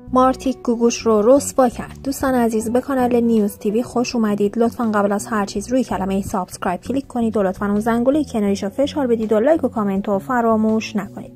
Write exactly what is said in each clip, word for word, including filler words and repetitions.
مارتیک گوگوش رو رسوا کرد. دوستان عزیز، به کانال نیوز تیوی خوش اومدید. لطفاً قبل از هر چیز روی کلمه سابسکرایب کلیک کنید و لطفاً اون زنگوله کناریشو فشار بدید و لایک و کامنت رو فراموش نکنید.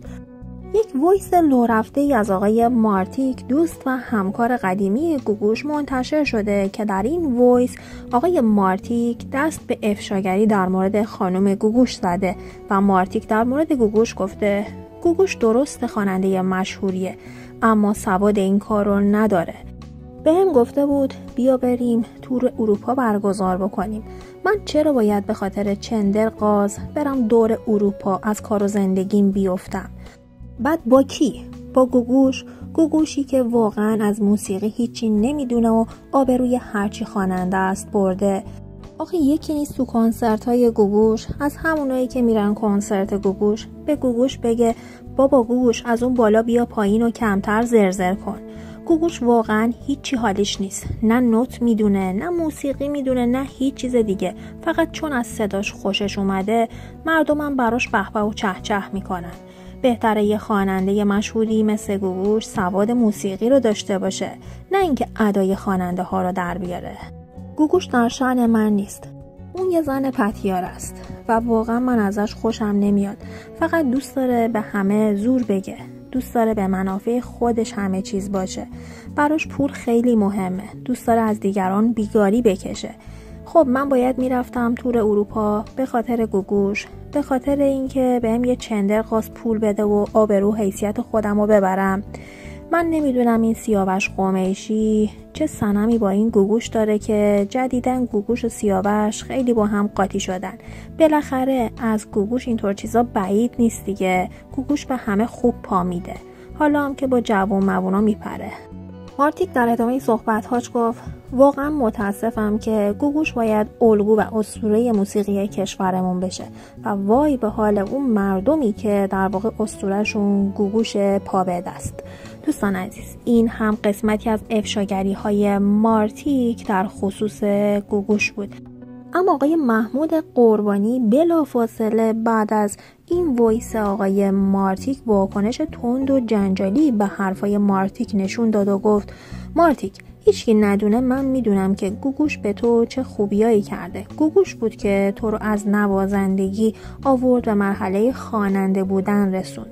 یک وایس لو رفته ای از آقای مارتیک، دوست و همکار قدیمی گوگوش منتشر شده که در این وایس آقای مارتیک دست به افشاگری در مورد خانم گوگوش زده و مارتیک در مورد گوگوش گفته گوگوش درست خواننده مشهوریه اما سواد این کار رو نداره. به هم گفته بود بیا بریم تور اروپا برگزار بکنیم. من چرا باید به خاطر چندر قاز برم دور اروپا از کار و زندگیم بیفتم؟ بعد با کی؟ با گوگوش؟ گوگوشی که واقعا از موسیقی هیچی نمیدونه و آبروی هرچی خواننده است برده. آخه یکی نیست تو کنسرت های گوگوش از همونایی که میرن کنسرت گوگوش به گوگوش بگه بابا گوگوش از اون بالا بیا پایین و کمتر زرزر کن. گوگوش واقعا هیچی حالیش نیست، نه نوت میدونه، نه موسیقی میدونه، نه هیچ چیز دیگه. فقط چون از صداش خوشش اومده مردمم براش بهبه و چه چه میکنن. بهتره یه خواننده مشهوری مثل گوگوش سواد موسیقی رو داشته باشه، نه اینکه ادای خواننده ها رو در بیاره. گوگوش در شأن من نیست. اون یه زن پتیار است و واقعا من ازش خوشم نمیاد. فقط دوست داره به همه زور بگه. دوست داره به منافع خودش همه چیز باشه. براش پول خیلی مهمه. دوست داره از دیگران بیگاری بکشه. خب من باید میرفتم تور اروپا به خاطر گوگوش، به خاطر اینکه بهم یه چندر قاز پول بده و آبرو حیثیت خودم رو ببرم. من نمیدونم این سیاوش قمیشی چه صنمی با این گوگوش داره که جدیدن گوگوش و سیاوش خیلی با هم قاطی شدن. بالاخره از گوگوش اینطور چیزا بعید نیست دیگه. گوگوش به همه خوب پا میده، حالا هم که با جوون موونا میپره. مارتیک در ادامه صحبت‌هاش گفت واقعا متاسفم که گوگوش باید الگو و اسطوره موسیقی کشورمون بشه و وای به حال اون مردمی که در واقع اسطوره‌شون گوگوش پابد است. دوستان عزیز، این هم قسمتی از افشاگری‌های مارتیک در خصوص گوگوش بود. اما آقای محمود قربانی بلافاصله بعد از این وایس آقای مارتیک واکنش تند و جنجالی به حرفای مارتیک نشون داد و گفت مارتیک هیچکی ندونه من میدونم که گوگوش به تو چه خوبیایی کرده. گوگوش بود که تو رو از نوازندگی آورد به مرحله خواننده بودن رسوند.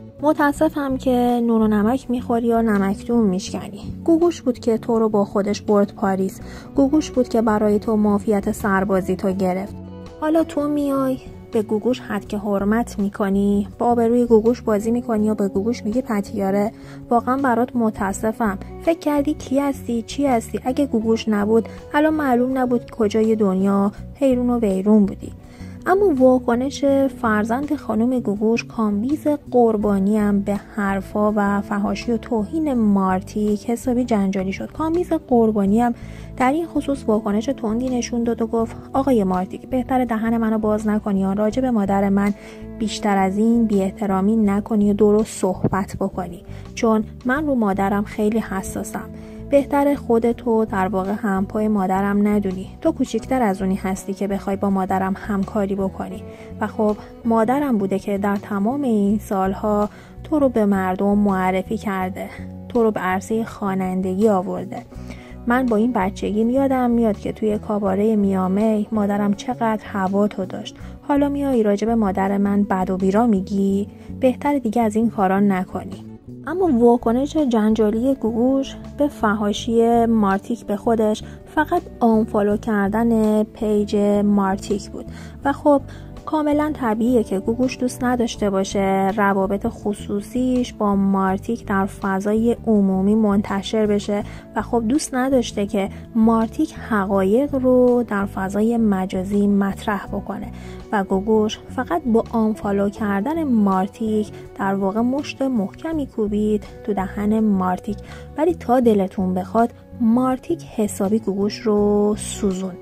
متاسفم که نون و نمک میخوری یا نمکدون میشکنی. گوگوش بود که تو رو با خودش برد پاریس. گوگوش بود که برای تو معافیت سربازی تو گرفت. حالا تو میای به گوگوش حد که حرمت میکنی، با آبروی گوگوش بازی میکنی و به گوگوش میگی پتیاره. واقعا برات متاسفم. فکر کردی کی هستی چی هستی؟ اگه گوگوش نبود الان معلوم نبود کجای دنیا حیرون و ویرون بودی. اما واکنش فرزند خانم گوگوش کامبیز قربانی هم به حرفا و فحاشی و توهین مارتیک حسابی جنجالی شد. کامبیز قربانی هم در این خصوص واکنش تندی نشون داد و گفت آقای مارتیک بهتره دهن منو باز نکنی یا راجع به مادر من بیشتر از این بی احترامی نکنی و درست صحبت بکنی، چون من رو مادرم خیلی حساسم. بهتره خودتو در واقع همپای مادرم ندونی. تو کوچیکتر از اونی هستی که بخوای با مادرم همکاری بکنی و خب مادرم بوده که در تمام این سالها تو رو به مردم معرفی کرده، تو رو به عرصه خوانندگی آورده. من با این بچگی میادم میاد که توی کاباره میامی مادرم چقدر هوا تو داشت. حالا میای راجع به مادر من بد و بیرا میگی؟ بهتره دیگه از این کارا نکنی. اما واکنش جنجالی گوگوش به فحاشی مارتیک به خودش فقط آنفالو کردن پیج مارتیک بود و خب کاملا طبیعیه که گوگوش دوست نداشته باشه روابط خصوصیش با مارتیک در فضای عمومی منتشر بشه و خب دوست نداشته که مارتیک حقایق رو در فضای مجازی مطرح بکنه و گوگوش فقط با آنفالو کردن مارتیک در واقع مشت محکمی کوبید تو دهن مارتیک. ولی تا دلتون بخواد مارتیک حسابی گوگوش رو سوزوند.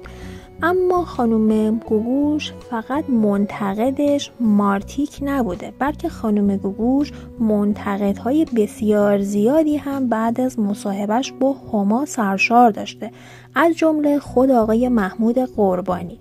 اما خانم گوگوش فقط منتقدش مارتیک نبوده، بلکه خانم گوگوش منتقدهای بسیار زیادی هم بعد از مصاحبهش با هما سرشار داشته، از جمله خود آقای محمود قربانی.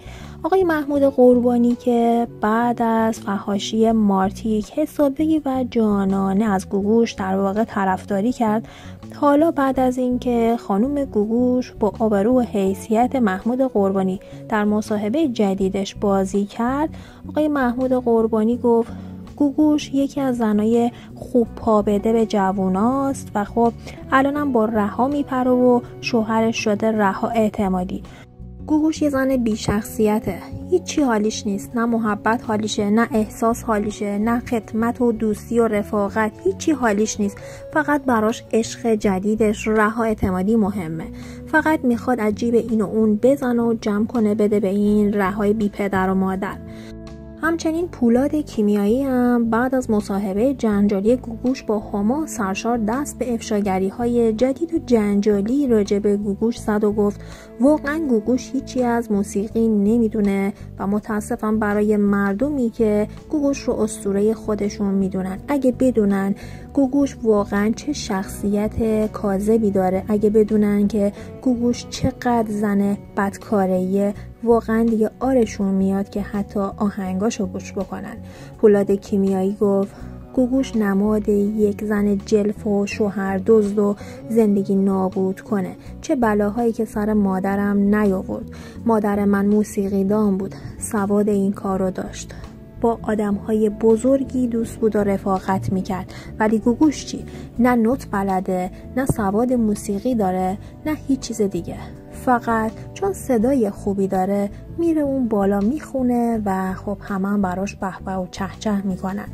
آقای محمود قربانی که بعد از فحاشی مارتیک حسابی و جانانه از گوگوش در واقع طرفداری کرد، حالا بعد از اینکه خانم گوگوش با آبرو و حیثیت محمود قربانی در مصاحبه جدیدش بازی کرد، آقای محمود قربانی گفت گوگوش یکی از زنای خوب پا بده به جووناست و خب الانم با رها میپره و شوهرش شده رها اعتمادی. گوگوش یه زن بی شخصیته، هیچی حالیش نیست، نه محبت حالیشه، نه احساس حالیشه، نه خدمت و دوستی و رفاقت، هیچی حالیش نیست. فقط براش عشق جدیدش رها اعتمادی مهمه. فقط میخواد از جیب این و اون بزنه و جمع کنه بده به این رهای بی پدر و مادر. همچنین پولاد کیمیایی هم بعد از مصاحبه جنجالی گوگوش با هما سرشار دست به افشاگری های جدید و جنجالی راجع به گوگوش زد و گفت واقعا گوگوش هیچی از موسیقی نمیدونه و متاسفم برای مردمی که گوگوش رو اسطوره خودشون میدونن. اگه بدونن گوگوش واقعا چه شخصیت کاذبی داره، اگه بدونن که گوگوش چقدر زن بدکاره‌ایه، واقعا دیگه آرشون میاد که حتی آهنگاشو گوش بکنن. پولاد کیمیایی گفت گوگوش نماد یک زن جلف و شوهر دزد و زندگی نابود کنه. چه بلاهایی که سر مادرم نیاورد. مادر من موسیقیدان بود، سواد این کارو داشت، با آدم‌های بزرگی دوست بود و رفاقت میکرد. ولی گوگوش چی؟ نه نوت بلده، نه سواد موسیقی داره، نه هیچ چیز دیگه. فقط چون صدای خوبی داره میره اون بالا میخونه و خب همه هم براش به به و چه چه میکنن.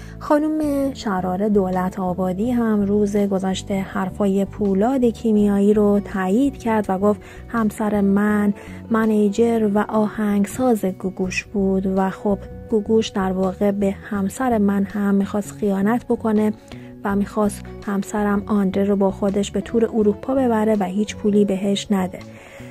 خانم شراره دولت آبادی هم روز گذشته حرفای پولاد کیمیایی رو تایید کرد و گفت همسر من منیجر و آهنگساز گوگوش بود و خب گوگوش در واقع به همسر من هم میخواست خیانت بکنه و میخواست همسرم آندره رو با خودش به تور اروپا ببره و هیچ پولی بهش نده.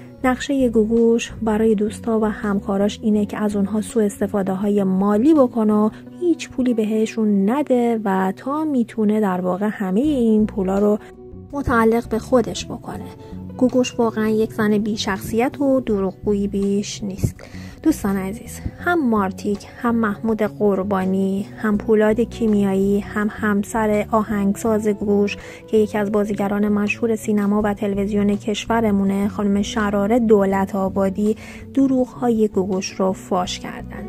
نقشه گوگوش برای دوستا و همکاراش اینه که از اونها سوء استفاده های مالی بکنه و هیچ پولی بهشون نده و تا میتونه در واقع همه این پولا رو متعلق به خودش بکنه. گوگوش واقعا یک زن بی شخصیت و دروغگویی بیش نیست. دوستان عزیز، هم مارتیک، هم محمود قربانی، هم پولاد کیمیایی، هم همسر آهنگساز گوگوش که یکی از بازیگران مشهور سینما و تلویزیون کشورمونه، خانم شراره دولت آبادی، دروغ‌های گوگوش رو فاش کردن.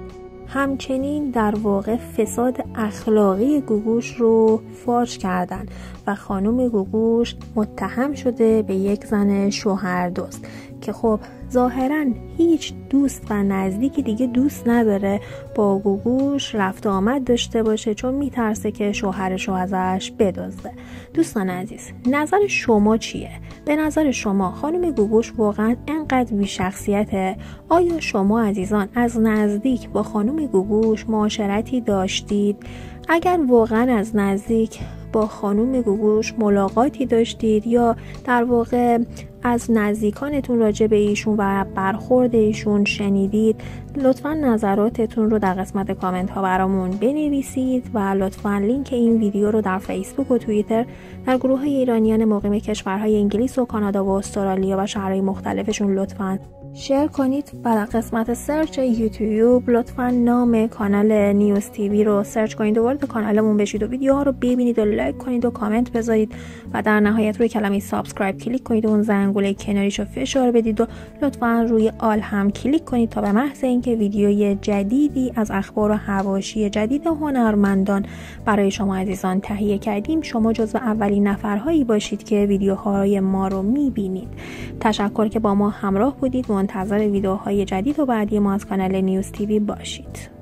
همچنین در واقع فساد اخلاقی گوگوش رو فاش کردن و خانم گوگوش متهم شده به یک زن شوهر دزد که خب ظاهراً هیچ دوست و نزدیکی دیگه دوست نداره با گوگوش رفت و آمد داشته باشه چون میترسه که شوهرش رو ازش بدزده. دوستان عزیز، نظر شما چیه؟ به نظر شما خانم گوگوش واقعاً انقدر بی شخصیته؟ آیا شما عزیزان از نزدیک با خانم گوگوش معاشرتی داشتید؟ اگر واقعاً از نزدیک با خانم گوگوش ملاقاتی داشتید یا در واقع از نزدیکانتون راجع به ایشون و برخورد ایشون شنیدید، لطفاً نظراتتون رو در قسمت کامنت ها برامون بنویسید و لطفاً لینک این ویدیو رو در فیسبوک و توییتر در گروه های ایرانیان مقیم کشورهای انگلیس و کانادا و استرالیا و شهرهای مختلفشون لطفاً شیر کنید و در قسمت سرچ یوتیوب لطفاً نام کانال نیوز تیوی رو سرچ کنید و وارد کانالمون بشید و ویدیوها رو ببینید و لایک کنید و کامنت بذارید و در نهایت روی کلمه سابسکرایب کلیک کنید و اون زنگوله کناریشو فشار بدید و لطفاً روی آل هم کلیک کنید تا به محض اینکه ویدیوی جدیدی از اخبار و حواشی جدید هنرمندان برای شما عزیزان تهیه کردیم شما جزو اولین نفرهایی باشید که ویدیوهای ما رو میبینید. تشکر که با ما همراه بودید. منتظر ویدیوهای جدید و بعدی ما از کانال نیوز تیوی باشید.